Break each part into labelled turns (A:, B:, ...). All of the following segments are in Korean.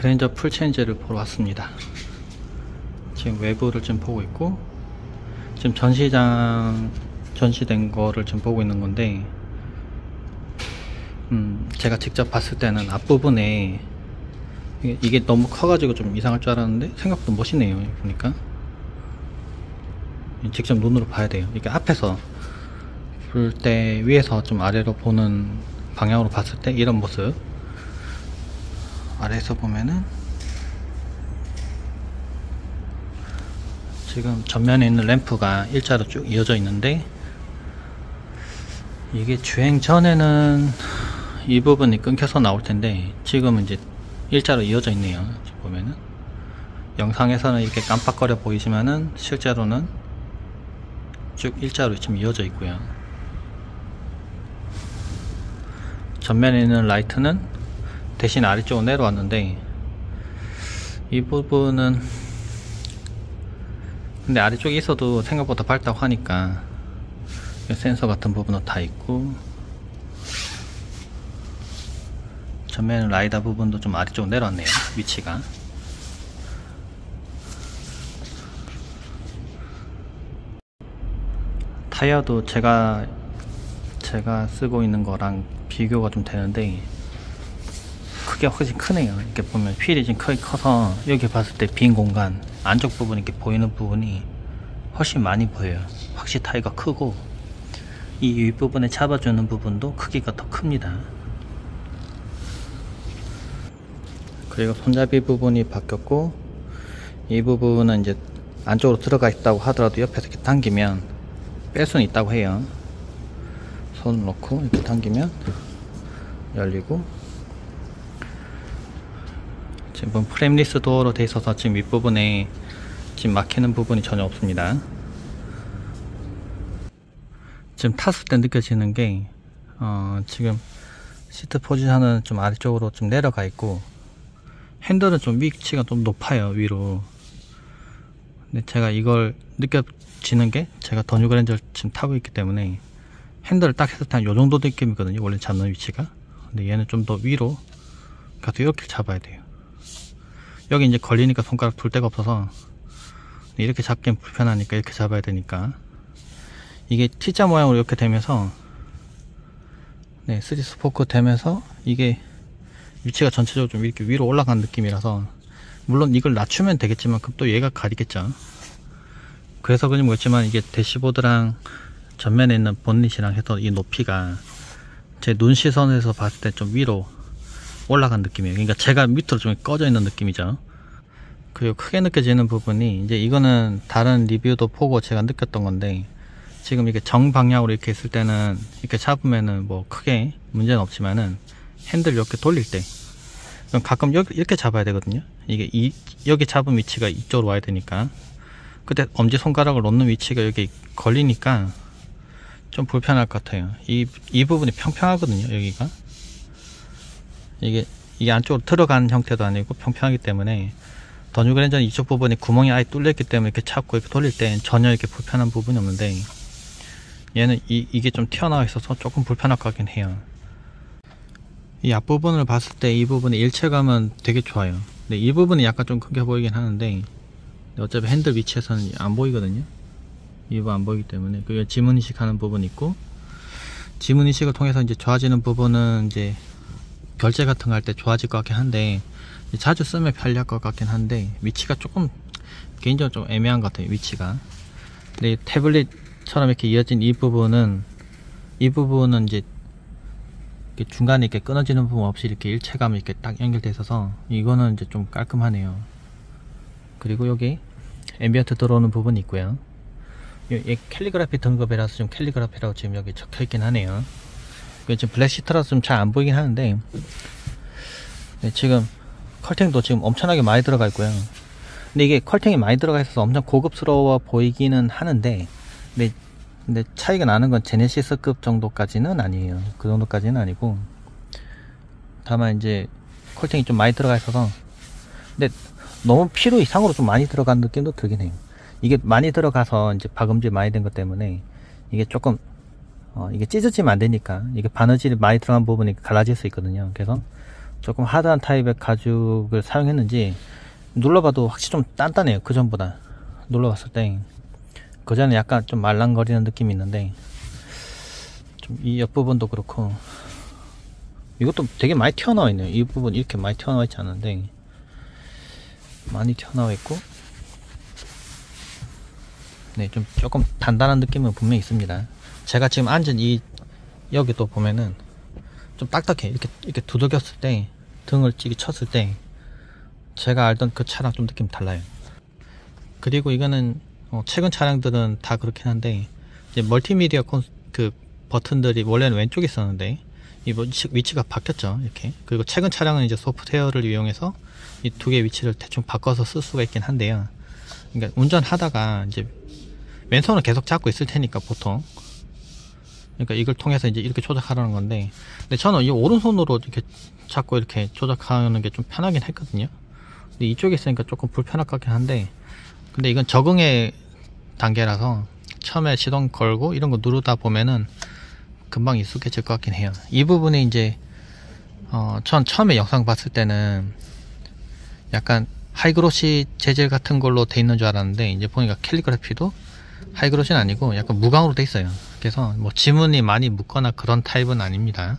A: 그랜저 풀체인지를 보러 왔습니다. 지금 외부를 좀 보고 있고, 지금 전시장 전시된 거를 좀 보고 있는 건데, 제가 직접 봤을 때는 앞부분에 이게 너무 커가지고 좀 이상할 줄 알았는데 생각보다 멋있네요. 보니까 직접 눈으로 봐야 돼요. 이게 앞에서 볼 때 위에서 좀 아래로 보는 방향으로 봤을 때 이런 모습, 아래에서 보면은 지금 전면에 있는 램프가 일자로 쭉 이어져 있는데, 이게 주행 전에는 이 부분이 끊겨서 나올 텐데 지금은 이제 일자로 이어져 있네요. 지금 보면은 영상에서는 이렇게 깜빡거려 보이지만은 실제로는 쭉 일자로 지금 이어져 있고요. 전면에 있는 라이트는 대신 아래쪽으로 내려왔는데, 이 부분은 근데 아래쪽에 있어도 생각보다 밝다고 하니까 센서 같은 부분은 다 있고, 전면 라이다 부분도 좀 아래쪽으로 내려왔네요. 위치가 타이어도 제가 쓰고 있는 거랑 비교가 좀 되는데 크기가 훨씬 크네요. 이렇게 보면 휠이 좀 크게 커서 여기 봤을 때 빈 공간 안쪽 부분 이렇게 보이는 부분이 훨씬 많이 보여요. 확실히 타이어가 크고, 이 윗부분에 잡아주는 부분도 크기가 더 큽니다. 그리고 손잡이 부분이 바뀌었고, 이 부분은 이제 안쪽으로 들어가 있다고 하더라도 옆에서 이렇게 당기면 뺄 수는 있다고 해요. 손을 놓고 이렇게 당기면 열리고, 지금 프레임리스 도어로 되어 있어서 지금 윗부분에 지금 막히는 부분이 전혀 없습니다. 지금 탔을 때 느껴지는 게 지금 시트 포지션은 좀 아래쪽으로 좀 내려가 있고, 핸들은 좀 위치가 좀 높아요, 위로. 근데 제가 이걸 느껴지는 게, 제가 더 뉴 그랜저를 지금 타고 있기 때문에 핸들을 딱 했을 때 한 요정도 느낌이거든요, 원래 잡는 위치가. 근데 얘는 좀 더 위로 가서 이렇게 잡아야 돼요. 여기 이제 걸리니까 손가락 둘 데가 없어서 이렇게 잡기엔 불편하니까 이렇게 잡아야 되니까, 이게 T자 모양으로 이렇게 되면서, 네, 3스포크 되면서 이게 위치가 전체적으로 좀 이렇게 위로 올라간 느낌이라서, 물론 이걸 낮추면 되겠지만 그럼 또 얘가 가리겠죠. 그래서 그런지 모르겠지만 이게 대시보드랑 전면에 있는 본닛이랑 해서 이 높이가 제 눈 시선에서 봤을 때 좀 위로 올라간 느낌이에요. 그러니까 제가 밑으로 좀 꺼져 있는 느낌이죠. 그리고 크게 느껴지는 부분이, 이제 이거는 다른 리뷰도 보고 제가 느꼈던 건데, 지금 이게 정방향으로 이렇게 있을 때는 이렇게 잡으면은 뭐 크게 문제는 없지만은, 핸들 이렇게 돌릴 때 그럼 가끔 여기 이렇게 잡아야 되거든요. 이게 여기 잡은 위치가 이쪽으로 와야 되니까, 그때 엄지손가락을 놓는 위치가 여기 걸리니까 좀 불편할 것 같아요. 이 부분이 평평하거든요. 여기가 이게 안쪽으로 들어가는 형태도 아니고 평평하기 때문에, 더 뉴 그랜저는 이쪽 부분이 구멍이 아예 뚫렸기 때문에 이렇게 잡고 이렇게 돌릴 때 전혀 이렇게 불편한 부분이 없는데, 얘는 이게 좀 튀어나와 있어서 조금 불편할 것 같긴 해요. 이 앞부분을 봤을 때 이 부분의 일체감은 되게 좋아요. 근데 이 부분이 약간 좀 크게 보이긴 하는데, 어차피 핸들 위치에서는 안 보이거든요. 이 부분 안 보이기 때문에. 그리고 지문 인식하는 부분이 있고, 지문 인식을 통해서 이제 좋아지는 부분은 이제 결제 같은 거 할 때 좋아질 것 같긴 한데, 자주 쓰면 편리할 것 같긴 한데, 위치가 조금 개인적으로 좀 애매한 것 같아요, 위치가. 근데 태블릿처럼 이렇게 이어진 이 부분은 이제 이렇게 중간에 이렇게 끊어지는 부분 없이 이렇게 일체감이 이렇게 딱 연결되어 있어서 이거는 이제 좀 깔끔하네요. 그리고 여기 앰비언트 들어오는 부분이 있고요. 이 캘리그라피 등급이라서 좀 캘리그라피라고 지금 여기 적혀 있긴 하네요. 지금 블랙 시트라서 좀 잘 안 보이긴 하는데, 네, 지금 컬팅도 지금 엄청나게 많이 들어가 있고요. 근데 이게 컬팅이 많이 들어가 있어서 엄청 고급스러워 보이기는 하는데, 근데 차이가 나는 건 제네시스급 정도까지는 아니에요. 그 정도까지는 아니고, 다만 이제 컬팅이 좀 많이 들어가 있어서, 근데 너무 필요 이상으로 좀 많이 들어간 느낌도 들긴 해요. 이게 많이 들어가서 이제 박음질 많이 된 것 때문에 이게 조금 이게 찢어지면 안 되니까, 이게 바느질이 많이 들어간 부분이 갈라질 수 있거든요. 그래서 조금 하드한 타입의 가죽을 사용했는지 눌러봐도 확실히 좀 단단해요. 그 전보다 눌러봤을 때. 그 전에 약간 좀 말랑거리는 느낌이 있는데, 좀 이 옆부분도 그렇고, 이것도 되게 많이 튀어나와 있네요. 이 부분 이렇게 많이 튀어나와 있지 않은데 많이 튀어나와 있고, 네, 좀 조금 단단한 느낌은 분명히 있습니다. 제가 지금 앉은 여기 또 보면은 좀 딱딱해. 이렇게 두들겼을 때, 등을 찌게 쳤을 때 제가 알던 그 차랑 좀 느낌이 달라요. 그리고 이거는 최근 차량들은 다 그렇긴 한데, 이제 멀티미디어 그 버튼들이 원래는 왼쪽에 있었는데 이 위치가 바뀌었죠. 이렇게. 그리고 최근 차량은 이제 소프트웨어를 이용해서 이 두 개의 위치를 대충 바꿔서 쓸 수가 있긴 한데요. 그러니까 운전하다가 이제 왼손을 계속 잡고 있을 테니까 보통, 그러니까 이걸 통해서 이제 이렇게 조작하라는 건데, 근데 저는 이 오른손으로 이렇게 잡고 이렇게 조작하는 게 좀 편하긴 했거든요. 근데 이쪽에 있으니까 조금 불편할 것 같긴 한데, 근데 이건 적응의 단계라서 처음에 시동 걸고 이런 거 누르다 보면은 금방 익숙해질 것 같긴 해요. 이 부분이 이제 전 처음에 영상 봤을 때는 약간 하이그로시 재질 같은 걸로 돼 있는 줄 알았는데, 이제 보니까 캘리그래피도 하이그로시는 아니고 약간 무광으로 돼 있어요. 그래서 뭐 지문이 많이 묻거나 그런 타입은 아닙니다.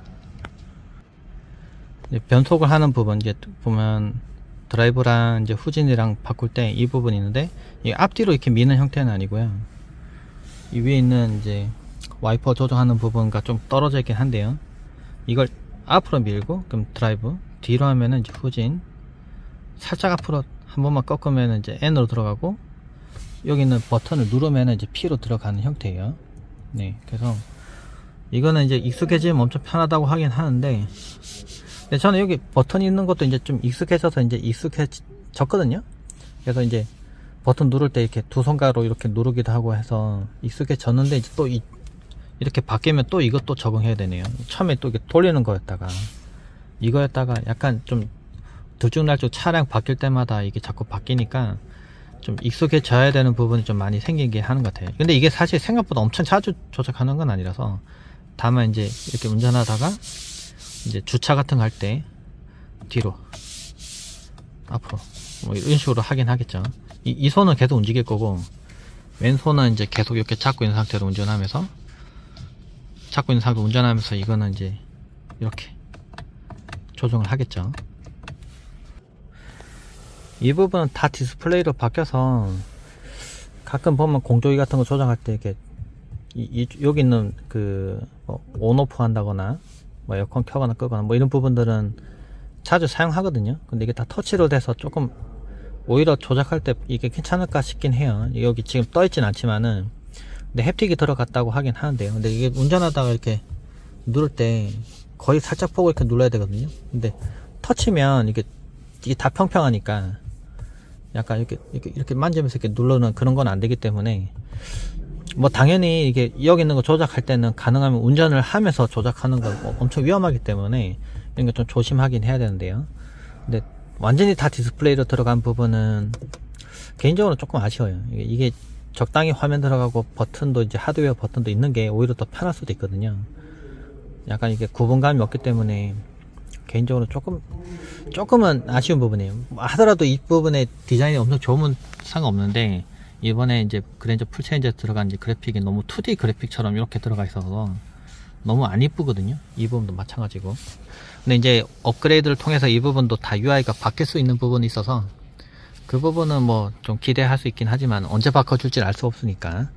A: 변속을 하는 부분, 이제 보면 드라이브랑 이제 후진이랑 바꿀 때 이 부분이 있는데, 이 앞뒤로 이렇게 미는 형태는 아니고요. 이 위에 있는 이제 와이퍼 조정하는 부분과 좀 떨어져 있긴 한데요. 이걸 앞으로 밀고 그럼 드라이브, 뒤로 하면은 이제 후진, 살짝 앞으로 한 번만 꺾으면 이제 N으로 들어가고, 여기 있는 버튼을 누르면 이제 P로 들어가는 형태예요. 네, 그래서 이거는 이제 익숙해지면 엄청 편하다고 하긴 하는데, 근데 저는 여기 버튼이 있는 것도 이제 좀 익숙해져서 이제 익숙해졌거든요. 그래서 이제 버튼 누를 때 이렇게 두 손가락으로 이렇게 누르기도 하고 해서 익숙해졌는데, 이제 또 이렇게 바뀌면 또 이것도 적응해야 되네요. 처음에 또 이렇게 돌리는 거였다가 이거였다가 약간 좀 들쭉날쭉 차량 바뀔 때마다 이게 자꾸 바뀌니까 좀 익숙해져야 되는 부분이 좀 많이 생기게 하는 것 같아요. 근데 이게 사실 생각보다 엄청 자주 조작하는 건 아니라서, 다만 이제 이렇게 운전하다가 이제 주차 같은 거 할 때 뒤로, 앞으로 뭐 이런 식으로 하긴 하겠죠. 이 손은 계속 움직일 거고, 왼손은 이제 계속 이렇게 잡고 있는 상태로 운전하면서 이거는 이제 이렇게 조정을 하겠죠. 이 부분은 다 디스플레이로 바뀌어서 가끔 보면 공조기 같은 거 조정할 때 이렇게 여기 있는 그 온오프 한다거나 뭐 에어컨 켜거나 끄거나 뭐 이런 부분들은 자주 사용하거든요. 근데 이게 다 터치로 돼서 조금 오히려 조작할 때 이게 괜찮을까 싶긴 해요. 여기 지금 떠 있진 않지만은, 근데 햅틱이 들어갔다고 하긴 하는데요. 근데 이게 운전하다가 이렇게 누를 때 거의 살짝 보고 이렇게 눌러야 되거든요. 근데 터치면 이게 다 평평하니까 약간 이렇게 만지면서 이렇게 누르는 그런 건 안 되기 때문에, 뭐 당연히 이게 여기 있는 거 조작할 때는 가능하면 운전을 하면서 조작하는 건 엄청 위험하기 때문에 이런 거 좀 조심하긴 해야 되는데요. 근데 완전히 다 디스플레이로 들어간 부분은 개인적으로 조금 아쉬워요. 이게 적당히 화면 들어가고 버튼도 이제 하드웨어 버튼도 있는 게 오히려 더 편할 수도 있거든요. 약간 이게 구분감이 없기 때문에 개인적으로 조금은 아쉬운 부분이에요. 하더라도 이 부분의 디자인이 엄청 좋으면 상관없는데, 이번에 이제 그랜저 풀체인지에 들어간 이제 그래픽이 너무 2D 그래픽처럼 이렇게 들어가 있어서 너무 안 이쁘거든요. 이 부분도 마찬가지고. 근데 이제 업그레이드를 통해서 이 부분도 다 UI가 바뀔 수 있는 부분이 있어서 그 부분은 뭐 좀 기대할 수 있긴 하지만 언제 바꿔줄지 알 수 없으니까.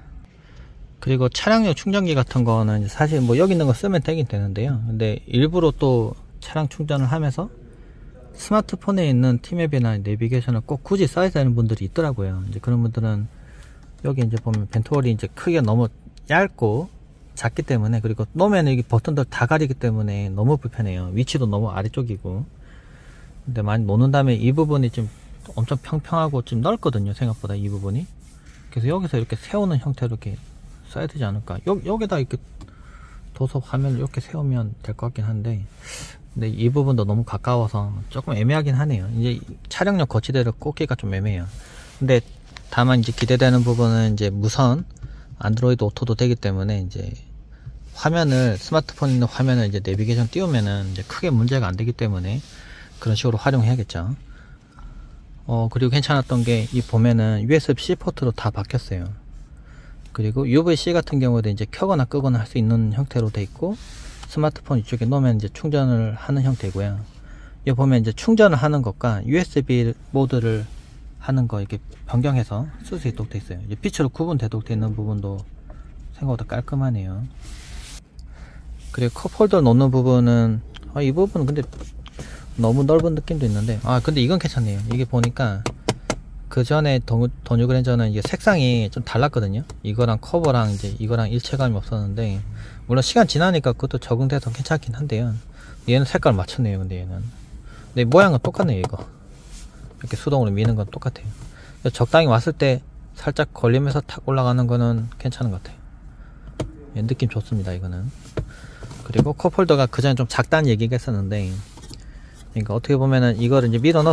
A: 그리고 차량용 충전기 같은 거는 사실 뭐 여기 있는 거 쓰면 되긴 되는데요. 근데 일부러 또 차량 충전을 하면서 스마트폰에 있는 티맵이나 내비게이션을 꼭 굳이 써야 되는 분들이 있더라고요. 이제 그런 분들은 여기 이제 보면 벤트홀이 이제 크기가 너무 얇고 작기 때문에, 그리고 놓으면 여기 버튼들 다 가리기 때문에 너무 불편해요. 위치도 너무 아래쪽이고. 근데 많이 놓는 다음에 이 부분이 좀 엄청 평평하고 좀 넓거든요, 생각보다 이 부분이. 그래서 여기서 이렇게 세우는 형태로 이렇게 써야 되지 않을까. 여기다 이렇게 둬서 화면을 이렇게 세우면 될 것 같긴 한데, 근데 이 부분도 너무 가까워서 조금 애매하긴 하네요. 이제 차량용 거치대를 꽂기가 좀 애매해요. 근데 다만 이제 기대되는 부분은 이제 무선 안드로이드 오토도 되기 때문에 이제 화면을, 스마트폰 있는 화면을 이제 내비게이션 띄우면은 이제 크게 문제가 안 되기 때문에 그런 식으로 활용해야겠죠. 그리고 괜찮았던 게, 이 보면은 USB-C 포트로 다 바뀌었어요. 그리고 UVC 같은 경우도 이제 켜거나 끄거나 할 수 있는 형태로 돼 있고, 스마트폰 이쪽에 놓으면 이제 충전을 하는 형태고요. 여기 보면 이제 충전을 하는 것과 USB 모드를 하는 거 이렇게 변경해서 쓸 수 있도록 돼 있어요. 이제 빛으로 구분되도록 돼 있는 부분도 생각보다 깔끔하네요. 그리고 컵홀더 놓는 부분은, 이 부분은 근데 너무 넓은 느낌도 있는데, 근데 이건 괜찮네요. 이게 보니까 그 전에 더뉴 그랜저는 이게 색상이 좀 달랐거든요. 이거랑 커버랑 이제 이거랑 일체감이 없었는데, 물론 시간 지나니까 그것도 적응돼서 괜찮긴 한데요. 얘는 색깔 맞췄네요. 근데 얘는, 근데 모양은 똑같네요. 이거 이렇게 수동으로 미는 건 똑같아요. 적당히 왔을 때 살짝 걸리면서 탁 올라가는 거는 괜찮은 것 같아요. 느낌 좋습니다, 이거는. 그리고 컵홀더가 그 전에 좀 작다는 얘기가 있었는데, 그러니까 어떻게 보면은 이거를 이제 밀어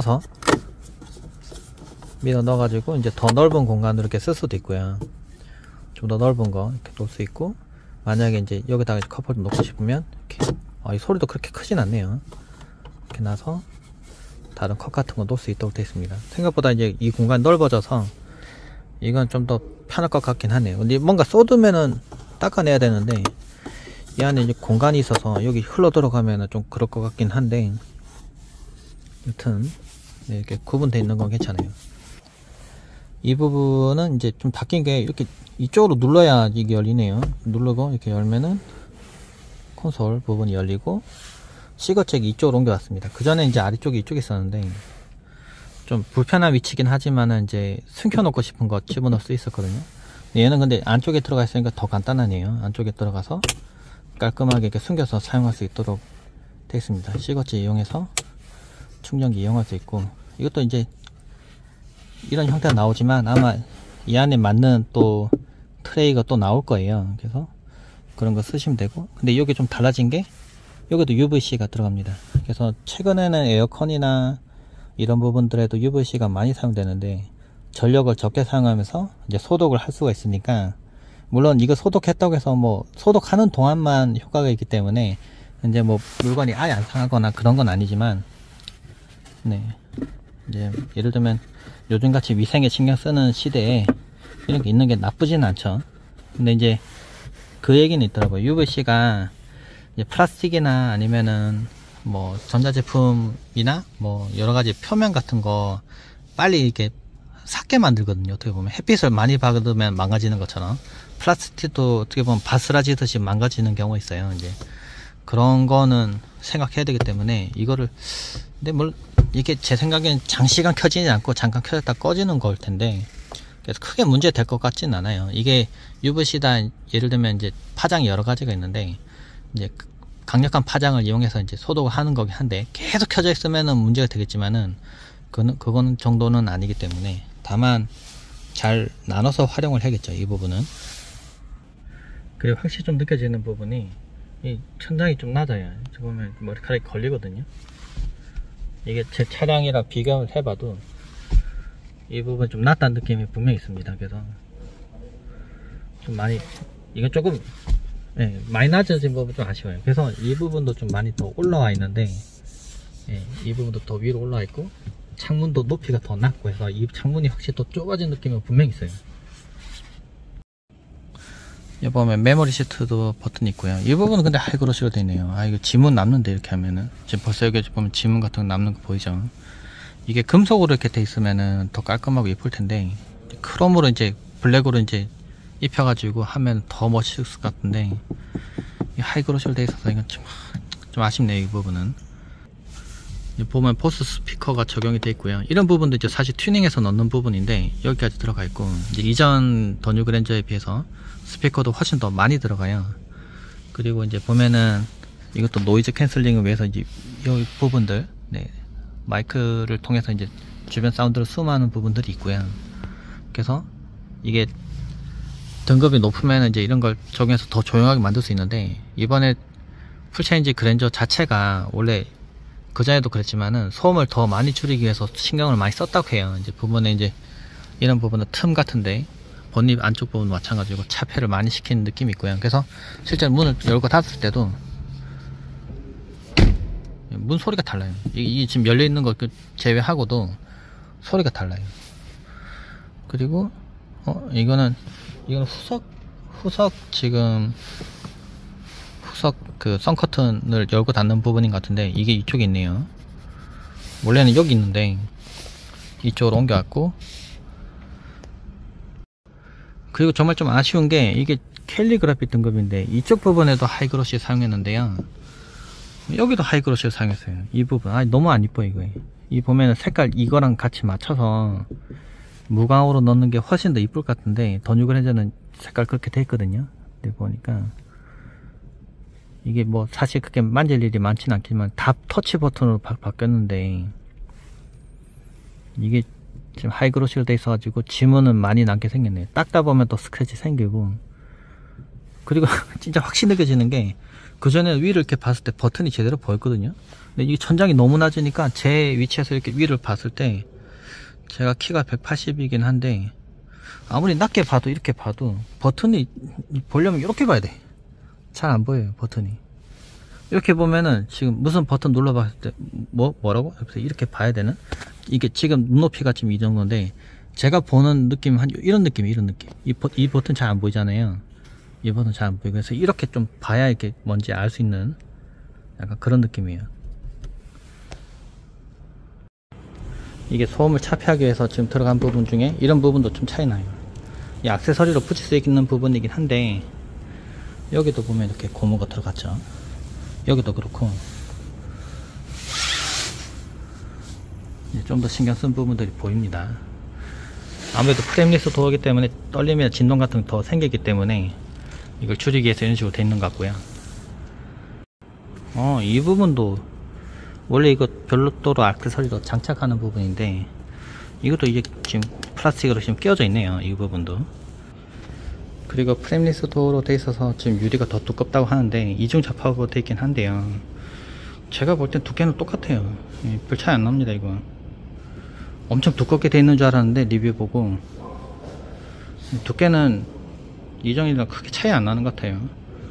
A: 넣어가지고 이제 더 넓은 공간으로 이렇게 쓸 수도 있고요. 좀 더 넓은 거 이렇게 놓을 수 있고, 만약에 이제 여기다가 컵홀더 놓고 싶으면 이렇게, 이 소리도 그렇게 크진 않네요. 이렇게 놔서 다른 컵 같은 거 놓을 수 있도록 되어 있습니다. 생각보다 이제 이 공간이 넓어져서 이건 좀 더 편할 것 같긴 하네요. 근데 뭔가 쏟으면은 닦아내야 되는데, 이 안에 이제 공간이 있어서 여기 흘러 들어가면은 좀 그럴 것 같긴 한데, 여튼 네, 이렇게 구분되어 있는 건 괜찮아요. 이 부분은 이제 좀 바뀐 게, 이렇게 이쪽으로 눌러야 이게 열리네요. 누르고 이렇게 열면은 콘솔 부분이 열리고, 시거잭이 이쪽으로 옮겨왔습니다. 그 전에 이제 아래쪽에 이쪽에 있었는데 좀 불편한 위치긴 하지만은 이제 숨겨놓고 싶은 거 집어넣을 수 있었거든요. 얘는 근데 안쪽에 들어가 있으니까 더 간단하네요. 안쪽에 들어가서 깔끔하게 이렇게 숨겨서 사용할 수 있도록 되어 있습니다. 시거잭 이용해서 충전기 이용할 수 있고, 이것도 이제 이런 형태가 나오지만 아마 이 안에 맞는 또 트레이가 또 나올 거예요. 그래서 그런 거 쓰시면 되고, 근데 이게 좀 달라진 게, 여기도 UVC가 들어갑니다. 그래서 최근에는 에어컨이나 이런 부분들에도 UVC가 많이 사용되는데, 전력을 적게 사용하면서 이제 소독을 할 수가 있으니까, 물론 이거 소독했다고 해서 뭐 소독하는 동안만 효과가 있기 때문에 이제 뭐 물건이 아예 안 상하거나 그런 건 아니지만, 네, 이제 예를 들면 요즘같이 위생에 신경 쓰는 시대에 이런 게 있는 게 나쁘지는 않죠. 근데 이제 그 얘기는 있더라고요. UVC가 이제 플라스틱이나 아니면은 뭐 전자제품이나 뭐 여러가지 표면 같은 거 빨리 이렇게 삭게 만들거든요. 어떻게 보면 햇빛을 많이 받으면 망가지는 것처럼 플라스틱도 어떻게 보면 바스라지듯이 망가지는 경우가 있어요. 이제 그런 거는 생각해야 되기 때문에 이거를, 근데 뭘 이게 제 생각엔 장시간 켜지지 않고 잠깐 켜졌다 꺼지는 걸 텐데, 그래서 크게 문제 될 것 같지는 않아요. 이게 UVC다, 예를 들면 이제 파장이 여러 가지가 있는데, 이제 강력한 파장을 이용해서 이제 소독을 하는 거긴 한데, 계속 켜져 있으면은 문제가 되겠지만은 그거는 정도는 아니기 때문에, 다만 잘 나눠서 활용을 해야겠죠, 이 부분은. 그리고 확실히 좀 느껴지는 부분이, 이 천장이 좀 낮아요. 저 보면 머리카락이 걸리거든요. 이게 제 차량이랑 비교를 해봐도 이 부분 좀 낮다는 느낌이 분명히 있습니다. 그래서 좀 많이, 이건 조금 많이 낮아진 부분 좀 아쉬워요. 그래서 이 부분도 좀 많이 더 올라와 있는데, 이 부분도 더 위로 올라와 있고, 창문도 높이가 더 낮고 해서 이 창문이 확실히 더 좁아진 느낌은 분명히 있어요. 여기 보면 메모리 시트도 버튼이 있고요. 이 부분은 근데 하이그로시로 되어 있네요. 이거 지문 남는데, 이렇게 하면은 지금 벌써 여기 보면 지문 같은 거 남는 거 보이죠? 이게 금속으로 이렇게 돼 있으면은 더 깔끔하고 예쁠 텐데, 크롬으로 이제 블랙으로 이제 입혀가지고 하면 더 멋있을 것 같은데, 하이그로시로 되어 있어서 이건 좀 아쉽네요. 이 부분은. 보면 보스 스피커가 적용이 되어 있고요. 이런 부분도 이제 사실 튜닝해서 넣는 부분인데 여기까지 들어가 있고, 이제 이전 더뉴 그랜저에 비해서 스피커도 훨씬 더 많이 들어가요. 그리고 이제 보면은 이것도 노이즈 캔슬링을 위해서 이제 이 부분들, 마이크를 통해서 이제 주변 사운드를 수음하는 부분들이 있고요. 그래서 이게 등급이 높으면 이제 이런 걸 적용해서 더 조용하게 만들 수 있는데, 이번에 풀체인지 그랜저 자체가 원래 그전에도 그랬지만은 소음을 더 많이 줄이기 위해서 신경을 많이 썼다고 해요. 이제 부분에 이제 이런 부분은 틈 같은데 본입 안쪽 부분 마찬가지고 차폐를 많이 시키는 느낌이 있고요. 그래서 실제 문을 열고 닫았을 때도 문 소리가 달라요. 이 지금 열려있는 거 제외하고도 소리가 달라요. 그리고 이거는 후석 지금 후석 그 선커튼을 열고 닫는 부분인 것 같은데 이게 이쪽에 있네요. 원래는 여기 있는데 이쪽으로 옮겨왔고, 그리고 정말 좀 아쉬운 게 이게 캘리그라피 등급인데 이쪽 부분에도 하이그로시 사용했는데요. 여기도 하이그로시를 사용했어요. 이 부분 너무 안 이뻐. 이거 이 보면은 색깔 이거랑 같이 맞춰서 무광으로 넣는 게 훨씬 더 이쁠 것 같은데 더뉴그랜저는 색깔 그렇게 돼 있거든요. 근데 보니까 이게 뭐 사실 그렇게 만질 일이 많지는 않지만 다 터치 버튼으로 바뀌었는데 이게 지금 하이그로시로 돼 있어가지고 지문은 많이 남게 생겼네요. 닦다 보면 또 스크래치 생기고, 그리고 진짜 확실히 느껴지는 게 그전에 위를 이렇게 봤을 때 버튼이 제대로 보였거든요. 근데 이게 천장이 너무 낮으니까 제 위치에서 이렇게 위를 봤을 때 제가 키가 180이긴 한데 아무리 낮게 봐도 이렇게 봐도 버튼이 보려면 이렇게 봐야 돼. 잘 안 보여요 버튼이. 이렇게 보면은 지금 무슨 버튼 눌러봤을 때 뭐라고? 이렇게 봐야 되는? 이게 지금 눈높이가 지금 이 정도인데 제가 보는 느낌은 이런 느낌. 이 버튼 잘 안 보이잖아요. 이 버튼 잘 안 보이고, 그래서 이렇게 좀 봐야 이게 뭔지 알 수 있는 약간 그런 느낌이에요. 이게 소음을 차폐하기 위해서 지금 들어간 부분 중에 이런 부분도 좀 차이 나요. 이 액세서리로 붙일 수 있는 부분이긴 한데 여기도 보면 이렇게 고무가 들어갔죠. 여기도 그렇고 좀 더 신경 쓴 부분들이 보입니다. 아무래도 프레임리스 도어이기 때문에 떨림이나 진동 같은 게 더 생기기 때문에 이걸 줄이기 위해서 이런 식으로 돼 있는 것 같고요. 이 부분도 원래 이거 별도로 액세서리로 장착하는 부분인데 이것도 이게 지금 플라스틱으로 지금 끼워져 있네요. 이 부분도. 그리고 프레임리스 도어로 돼 있어서 지금 유리가 더 두껍다고 하는데 이중 접합으로 돼 있긴 한데요. 제가 볼 땐 두께는 똑같아요. 별 차이 안 납니다. 이거 엄청 두껍게 돼 있는 줄 알았는데 리뷰 보고 두께는 이전이랑 크게 차이 안 나는 것 같아요.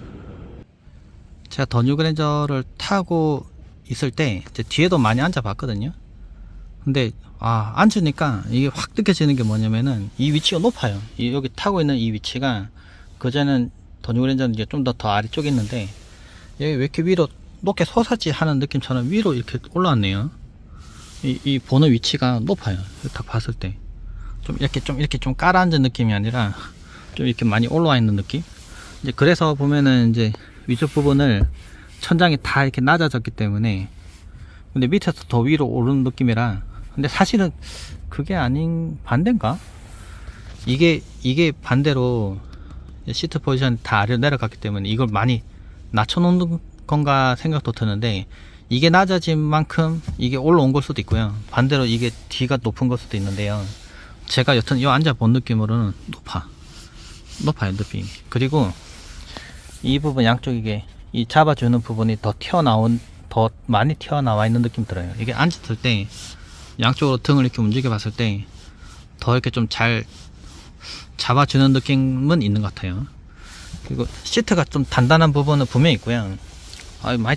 A: 제가 더뉴그랜저를 타고 있을 때 이제 뒤에도 많이 앉아 봤거든요. 근데 앉으니까 이게 확 느껴지는 게 뭐냐면은 이 위치가 높아요. 여기 타고 있는 이 위치가 그전에는 더뉴그랜저는 이제 좀 더 아래쪽에 있는데 여기 왜 이렇게 위로 높게 솟았지 하는 느낌처럼 위로 이렇게 올라왔네요. 이 보는 위치가 높아요. 딱 봤을 때 좀 이렇게 좀 깔아앉은 느낌이 아니라 좀 이렇게 많이 올라와 있는 느낌. 이제 그래서 보면은 이제 위쪽 부분을 천장이 다 이렇게 낮아졌기 때문에, 근데 밑에서 더 위로 오르는 느낌이라. 근데 사실은 그게 아닌 반대인가? 이게 반대로 시트 포지션이 다 아래로 내려갔기 때문에 이걸 많이 낮춰놓는 건가 생각도 드는데, 이게 낮아진 만큼 이게 올라온 걸 수도 있고요. 반대로 이게 뒤가 높은 걸 수도 있는데요. 제가 여튼 이 앉아 본 느낌으로는 높아요 느낌이. 그리고 이 부분 양쪽 이 잡아주는 부분이 더 많이 튀어나와 있는 느낌 들어요. 이게 앉았을 때 양쪽으로 등을 이렇게 움직여 봤을 때 더 이렇게 좀 잘 잡아주는 느낌은 있는 것 같아요. 그리고 시트가 좀 단단한 부분은 분명히 있고요. 많이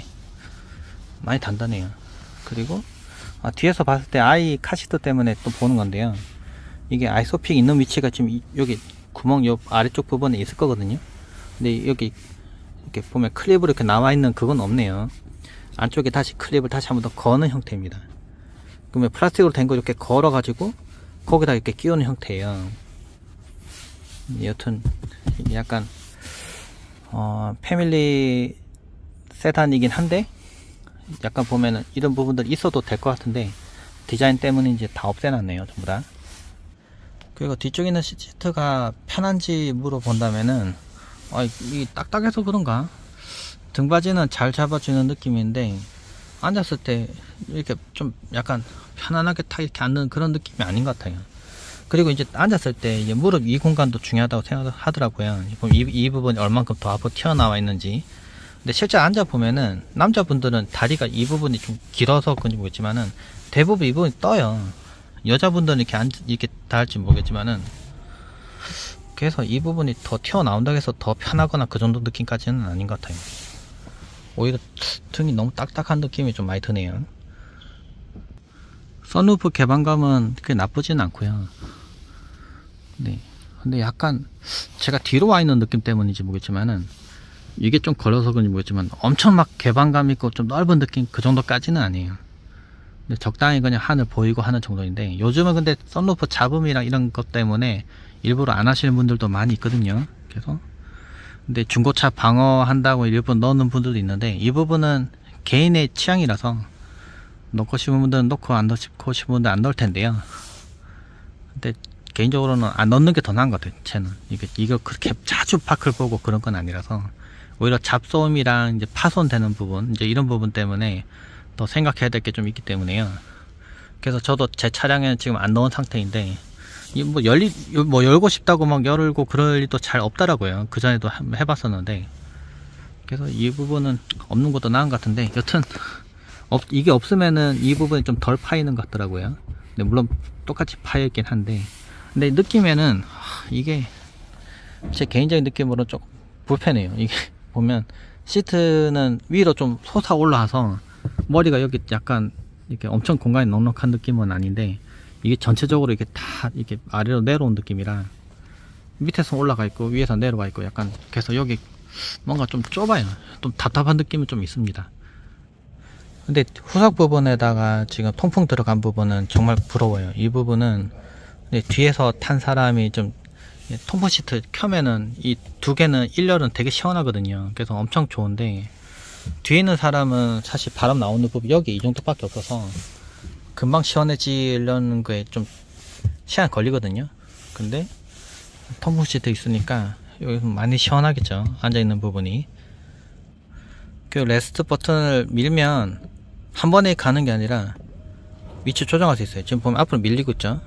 A: 단단해요. 그리고 뒤에서 봤을 때 아이 카시트 때문에 또 보는 건데요. 이게 아이소픽 있는 위치가 지금 여기 구멍 요 아래쪽 부분에 있을 거거든요. 근데 여기 이렇게 보면 클립으로 이렇게 나와 있는 그건 없네요. 안쪽에 다시 클립을 다시 한번 더 거는 형태입니다. 그러면 플라스틱으로 된 거 이렇게 걸어 가지고 거기다 이렇게 끼우는 형태예요. 여튼 약간 패밀리 세단이긴 한데 약간 보면은 이런 부분들이 있어도 될 것 같은데 디자인 때문인지 다 없애놨네요 전부 다. 그리고 뒤쪽에 있는 시트가 편한지 물어본다면은 이 딱딱해서 그런가? 등받이는 잘 잡아주는 느낌인데 앉았을 때 이렇게 좀 약간 편안하게 이렇게 앉는 그런 느낌이 아닌 것 같아요. 그리고 이제 앉았을 때 이제 무릎 이 공간도 중요하다고 생각하더라고요. 이 부분이 얼만큼 더 앞으로 튀어나와 있는지. 근데 실제 앉아보면은 남자분들은 다리가 이 부분이 좀 길어서 그런지 모르겠지만은 대부분 이 부분이 떠요. 여자분들은 이렇게 닿을지 모르겠지만은 그래서 이 부분이 더 튀어나온다고 해서 더 편하거나 그 정도 느낌까지는 아닌 것 같아요. 오히려 등이 너무 딱딱한 느낌이 좀 많이 드네요. 선루프 개방감은 그렇게 나쁘진 않고요. 네. 근데 약간 제가 뒤로 와 있는 느낌 때문인지 모르겠지만은, 이게 좀 걸려서 그런지 모르겠지만 엄청 막 개방감 있고 좀 넓은 느낌 그 정도까지는 아니에요. 근데 적당히 그냥 하늘 보이고 하는 정도인데, 요즘은 근데 선루프 잡음이랑 이런 것 때문에 일부러 안 하시는 분들도 많이 있거든요. 그래서 근데 중고차 방어한다고 일부러 넣는 분들도 있는데, 이 부분은 개인의 취향이라서 넣고 싶은 분들은 넣고 안 넣고 싶은 분들은 안 넣을 텐데요. 근데 개인적으로는 안 넣는 게 더 나은 것 같아요. 쟤는 이거 그렇게 자주 파크를 보고 그런 건 아니라서, 오히려 잡소음이랑 이제 파손되는 부분, 이제 이런 부분 때문에 더 생각해야 될 게 좀 있기 때문에요. 그래서 저도 제 차량에는 지금 안 넣은 상태인데, 뭐 열고 싶다고 막 열고 그럴 일도 잘 없더라고요. 그 전에도 해봤었는데. 그래서 이 부분은 없는 것도 나은 것 같은데, 여튼 이게 없으면은 이 부분이 좀 덜 파이는 것 같더라고요. 근데 물론 똑같이 파였긴 한데, 근데 느낌에는 이게 제 개인적인 느낌으로 조금 불편해요. 이게 보면 시트는 위로 좀 솟아 올라와서 머리가 여기 약간 이렇게 엄청 공간이 넉넉한 느낌은 아닌데, 이게 전체적으로 이게 다 이렇게 아래로 내려온 느낌이라, 밑에서 올라가 있고 위에서 내려가 있고 약간, 그래서 여기 뭔가 좀 좁아요. 좀 답답한 느낌이 좀 있습니다. 근데 후석 부분에다가 지금 통풍 들어간 부분은 정말 부러워요. 이 부분은 뒤에서 탄 사람이 좀 통풍 시트 켜면은 이 두 개는 1열은 되게 시원하거든요. 그래서 엄청 좋은데, 뒤에 있는 사람은 사실 바람 나오는 부분 여기 이 정도밖에 없어서 금방 시원해지려는 거에 좀 시간 걸리거든요. 근데 통풍 시트 있으니까 여기 많이 시원하겠죠, 앉아있는 부분이. 그 레스트 버튼을 밀면 한 번에 가는 게 아니라 위치 조정할 수 있어요. 지금 보면 앞으로 밀리고 있죠.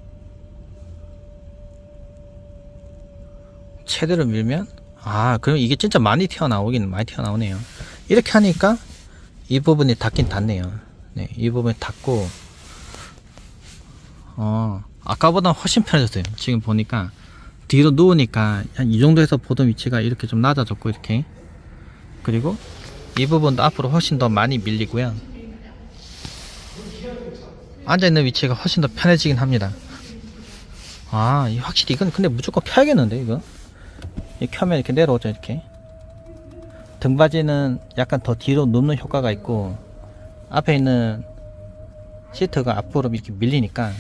A: 최대로 밀면, 그럼 이게 진짜 많이 튀어나오긴 많이 튀어나오네요. 이렇게 하니까 이 부분이 닿긴 닿네요. 네, 이 부분이 닿고, 아까보다 훨씬 편해졌어요. 지금 보니까 뒤로 누우니까 한 이 정도에서 보던 위치가 이렇게 좀 낮아졌고, 이렇게. 그리고 이 부분도 앞으로 훨씬 더 많이 밀리고요. 앉아있는 위치가 훨씬 더 편해지긴 합니다. 확실히 이건 근데 무조건 켜야겠는데, 이거? 켜면 이렇게 내려오죠, 이렇게. 등받이는 약간 더 뒤로 눕는 효과가 있고, 앞에 있는 시트가 앞으로 이렇게 밀리니까,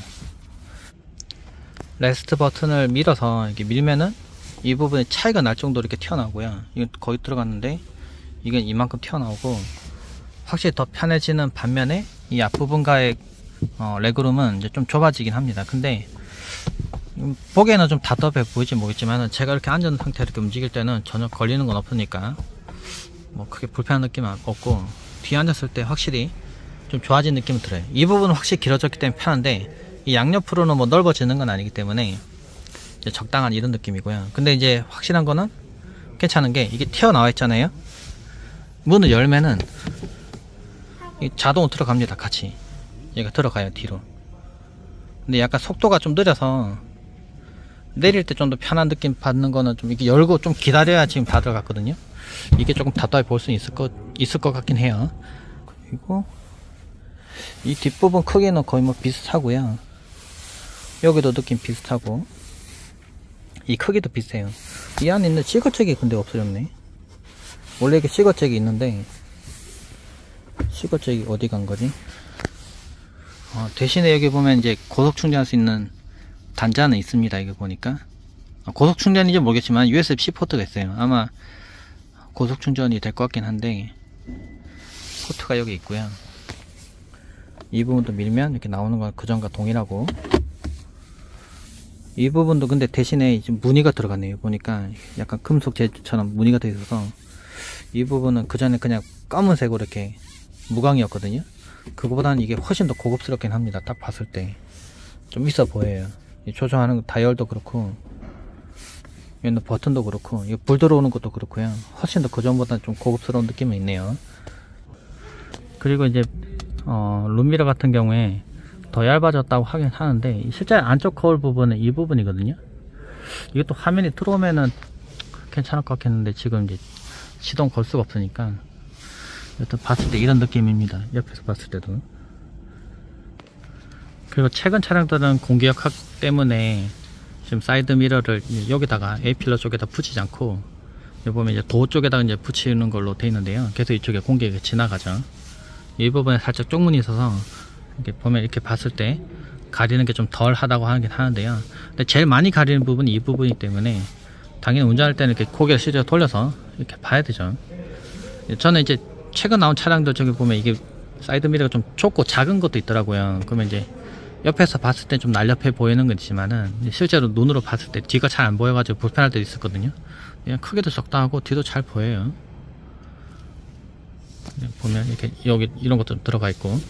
A: 레스트 버튼을 밀어서 이렇게 밀면은 이 부분에 차이가 날 정도로 이렇게 튀어나오고요. 이건 거의 들어갔는데 이건 이만큼 튀어나오고, 확실히 더 편해지는 반면에 이 앞부분과의 레그룸은 이제 좀 좁아지긴 합니다. 근데 보기에는 좀 답답해 보이지 모르겠지만, 제가 이렇게 앉은 상태로 이렇게 움직일 때는 전혀 걸리는 건 없으니까 뭐 크게 불편한 느낌은 없고, 뒤에 앉았을 때 확실히 좀 좋아진 느낌이 들어요. 이 부분은 확실히 길어졌기 때문에 편한데, 이 양옆으로는 뭐 넓어지는 건 아니기 때문에 이제 적당한 이런 느낌이고요. 근데 이제 확실한 거는 괜찮은 게, 이게 튀어나와 있잖아요. 문을 열면은 자동으로 들어갑니다. 같이 얘가 들어가요, 뒤로. 근데 약간 속도가 좀 느려서 내릴 때 좀 더 편한 느낌 받는 거는, 좀 이렇게 열고 좀 기다려야 지금 다 들어갔거든요. 이게 조금 답답해 볼 수 있을 것 같긴 해요. 그리고 이 뒷부분 크기는 거의 뭐 비슷하고요. 여기도 느낌 비슷하고, 이 크기도 비슷해요. 이 안에 있는 시거잭이 근데 없어졌네. 원래 이게 시거잭이 있는데, 시거잭이 어디 간 거지? 대신에 여기 보면 이제 고속 충전할 수 있는 단자는 있습니다. 이거 보니까 고속 충전인지 모르겠지만 USB-C 포트가 있어요. 아마 고속 충전이 될 것 같긴 한데, 포트가 여기 있고요. 이 부분도 밀면 이렇게 나오는 건 그전과 동일하고, 이 부분도 근데 대신에 지금 무늬가 들어갔네요. 보니까 약간 금속 재질처럼 무늬가 되어 있어서, 이 부분은 그 전에 그냥 검은색으로 이렇게 무광이었거든요. 그거보다는 이게 훨씬 더 고급스럽긴 합니다. 딱 봤을 때 좀 있어 보여요. 이 조정하는 다이얼도 그렇고, 얘는 버튼도 그렇고, 이거 불 들어오는 것도 그렇고요. 훨씬 더 그전보다 좀 고급스러운 느낌은 있네요. 그리고 이제 룸미러 같은 경우에 더 얇아졌다고 하긴 하는데, 실제 안쪽 거울 부분은 이 부분이거든요. 이것도 화면이 들어오면은 괜찮을 것 같겠는데 지금 이제 시동 걸 수가 없으니까 일단 봤을 때 이런 느낌입니다. 옆에서 봤을 때도. 그리고 최근 차량들은 공기역학 때문에 지금 사이드 미러를 여기다가 A필러 쪽에다 붙이지 않고 여기 보면 이제 도 쪽에다가 이제 붙이는 걸로 되어 있는데요. 계속 이쪽에 공기가 지나가죠. 이 부분에 살짝 쪽문이 있어서 이렇게 보면 이렇게 봤을 때 가리는 게 좀 덜 하다고 하긴 하는데요. 근데 제일 많이 가리는 부분이 이 부분이기 때문에 당연히 운전할 때는 이렇게 고개를 실제로 돌려서 이렇게 봐야 되죠. 저는 이제 최근 나온 차량들 저기 보면 이게 사이드 미러가 좀 좁고 작은 것도 있더라고요. 그러면 이제 옆에서 봤을 때 좀 날렵해 보이는 건 있지만은 실제로 눈으로 봤을 때 뒤가 잘 안 보여가지고 불편할 때도 있었거든요. 그냥 크기도 적당하고 뒤도 잘 보여요. 보면 이렇게 여기 이런 것도 들어가 있고.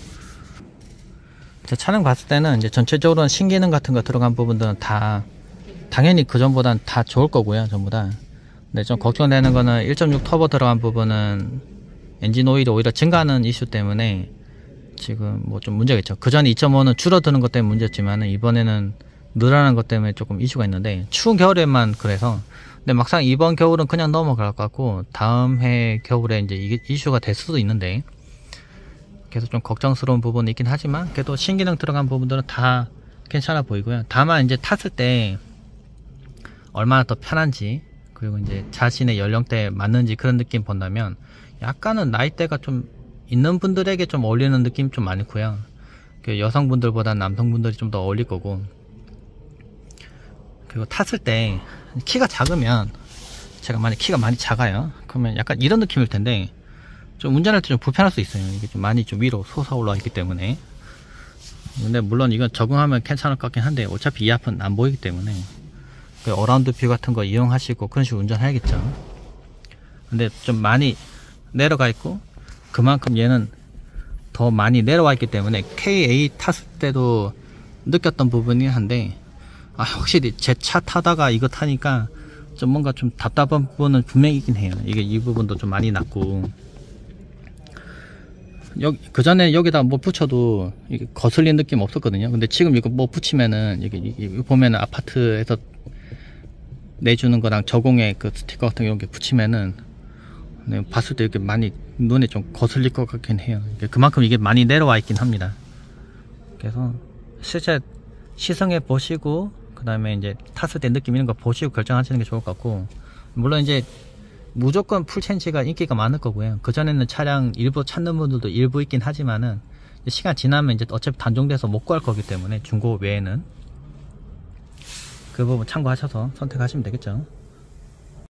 A: 차량 봤을 때는 이제 전체적으로는 신기능 같은 거 들어간 부분들은 다 당연히 그전보단 다 좋을 거고요, 전부 다. 근데 좀 걱정되는 거는 1.6 터보 들어간 부분은 엔진 오일이 오히려 증가하는 이슈 때문에 지금 뭐 좀 문제가 있죠. 그 전에 2.5는 줄어드는 것 때문에 문제였지만 이번에는 늘어나는 것 때문에 조금 이슈가 있는데 추운 겨울에만 그래서. 근데 막상 이번 겨울은 그냥 넘어갈 것 같고 다음 해 겨울에 이제 이게 이슈가 될 수도 있는데 계속 좀 걱정스러운 부분이 있긴 하지만 그래도 신기능 들어간 부분들은 다 괜찮아 보이고요. 다만 이제 탔을 때 얼마나 더 편한지 그리고 이제 자신의 연령대에 맞는지 그런 느낌 본다면 약간은 나이대가 좀 있는 분들에게 좀 어울리는 느낌 좀 많고요. 여성분들보다 남성분들이 좀 더 어울릴 거고. 그리고 탔을 때 키가 작으면 제가 만약 키가 많이 작아요. 그러면 약간 이런 느낌일 텐데 좀 운전할 때 좀 불편할 수 있어요. 이게 좀 많이 좀 위로 솟아 올라와 있기 때문에. 근데 물론 이건 적응하면 괜찮을 것 같긴 한데 어차피 이 앞은 안 보이기 때문에 어라운드 뷰 같은 거 이용하시고 그런 식으로 운전해야겠죠. 근데 좀 많이 내려가 있고 그만큼 얘는 더 많이 내려와 있기 때문에 KA 탔을 때도 느꼈던 부분이 한데 확실히 제 차 타다가 이거 타니까 좀 뭔가 좀 답답한 부분은 분명히 있긴 해요. 이게 이 부분도 좀 많이 났고 그 전에 여기다 뭐 붙여도 이게 거슬리는 느낌 없었거든요. 근데 지금 이거 뭐 붙이면은 이게 보면은 아파트에서 내주는 거랑 저공의 그 스티커 같은 게 붙이면은 봤을 때 이렇게 많이 눈에 좀 거슬릴 것 같긴 해요. 그만큼 이게 많이 내려와 있긴 합니다. 그래서 실제 시승해 보시고 그 다음에 이제 탔을 때 느낌 이런 거 보시고 결정하시는 게 좋을 것 같고, 물론 이제 무조건 풀체인지가 인기가 많을 거고요. 그전에는 차량 일부 찾는 분들도 일부 있긴 하지만은 시간 지나면 이제 어차피 단종돼서 못 구할 거기 때문에 중고 외에는 그 부분 참고하셔서 선택하시면 되겠죠.